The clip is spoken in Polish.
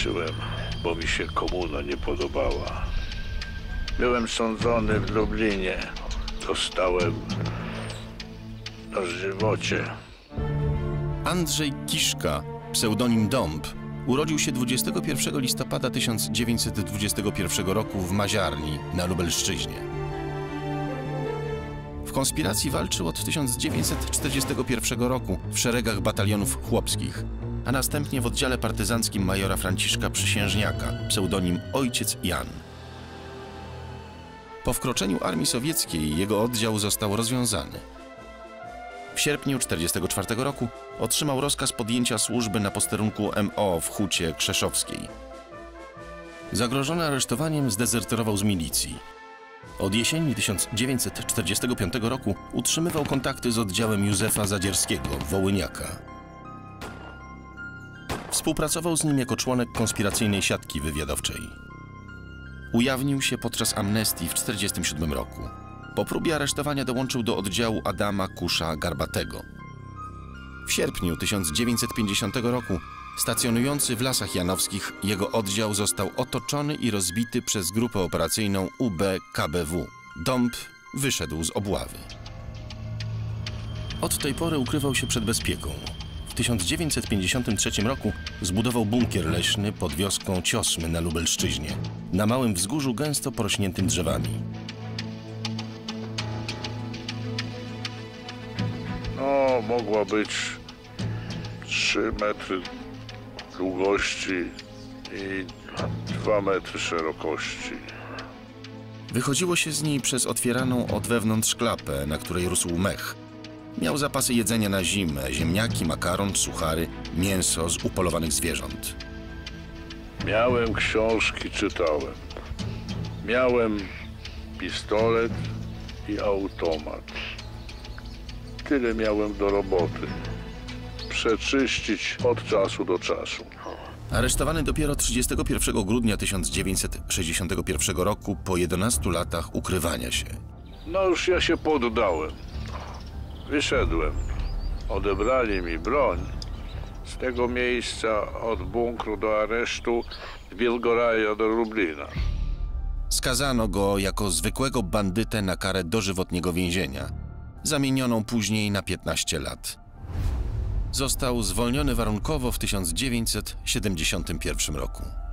walczyłem, bo mi się komuna nie podobała. Byłem sądzony w Lublinie. Dostałem dożywocie. Andrzej Kiszka, pseudonim Dąb, urodził się 21 listopada 1921 roku w Maziarni na Lubelszczyźnie. W konspiracji walczył od 1941 roku w szeregach batalionów chłopskich, a następnie w oddziale partyzanckim majora Franciszka Przysiężniaka, pseudonim Ojciec Jan. Po wkroczeniu armii sowieckiej jego oddział został rozwiązany. W sierpniu 1944 roku otrzymał rozkaz podjęcia służby na posterunku MO w Hucie Krzeszowskiej. Zagrożony aresztowaniem zdezerterował z milicji. Od jesieni 1945 roku utrzymywał kontakty z oddziałem Józefa Zadzierskiego, Wołyniaka. Współpracował z nim jako członek konspiracyjnej siatki wywiadowczej. Ujawnił się podczas amnestii w 1947 roku. Po próbie aresztowania dołączył do oddziału Adama Kusza Garbatego. W sierpniu 1950 roku, stacjonujący w Lasach Janowskich, jego oddział został otoczony i rozbity przez grupę operacyjną UB-KBW. Dąb wyszedł z obławy. Od tej pory ukrywał się przed bezpieką. W 1953 roku zbudował bunkier leśny pod wioską Ciosmy na Lubelszczyźnie, na małym wzgórzu gęsto porośniętym drzewami. No, mogła być 3 metry długości i 2 metry szerokości. Wychodziło się z niej przez otwieraną od wewnątrz klapę, na której rósł mech. Miał zapasy jedzenia na zimę, ziemniaki, makaron, suchary, mięso z upolowanych zwierząt. Miałem książki, czytałem. Miałem pistolet i automat. Tyle miałem do roboty. Przeczyścić od czasu do czasu. Aresztowany dopiero 31 grudnia 1961 roku po 11 latach ukrywania się. No już ja się poddałem. Wyszedłem. Odebrali mi broń. Z tego miejsca od bunkru do aresztu z Bielgoraja do Lublina. Skazano go jako zwykłego bandytę na karę dożywotniego więzienia, zamienioną później na 15 lat. Został zwolniony warunkowo w 1971 roku.